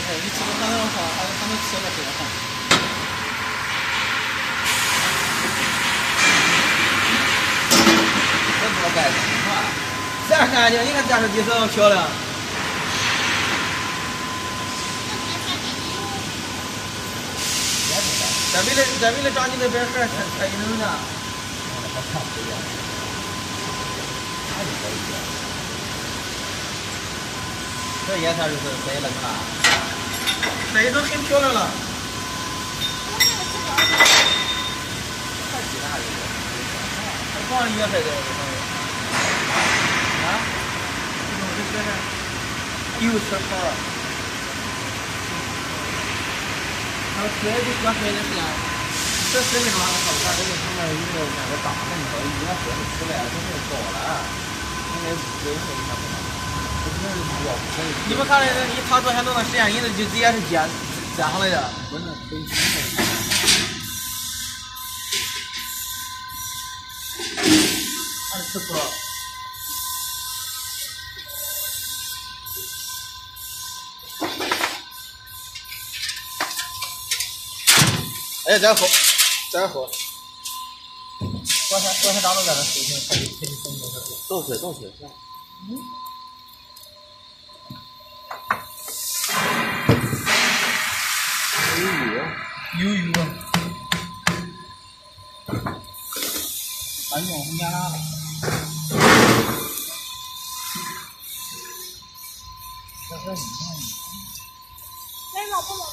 你吃不上的话，他们吃了不好。 这多干净啊！这样干净，你看电视机这么漂亮。再为了长你那边孩才一能呢。还看不一样。哪里可以？这颜色就是白了是吧？这都很漂亮了。看其他的，还放野菜的啊？这是油吃泡。还有水就搁水的时间，这水为什么还好看？这个上面有那个大的，你说一个水出来都是高了，应该水会应该不好。你们看那他昨天弄那实验银子，就直接是接上来的。不是，还是吃破。哎，再喝。昨天咱们在那事情，他就分都是。有。哎呦，我们家了。 来，老婆。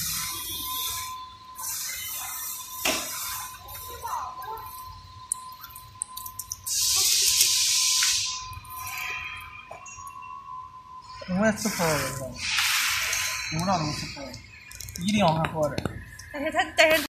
我也吃泡了，用不着那么吃泡，一定要还活着。 但是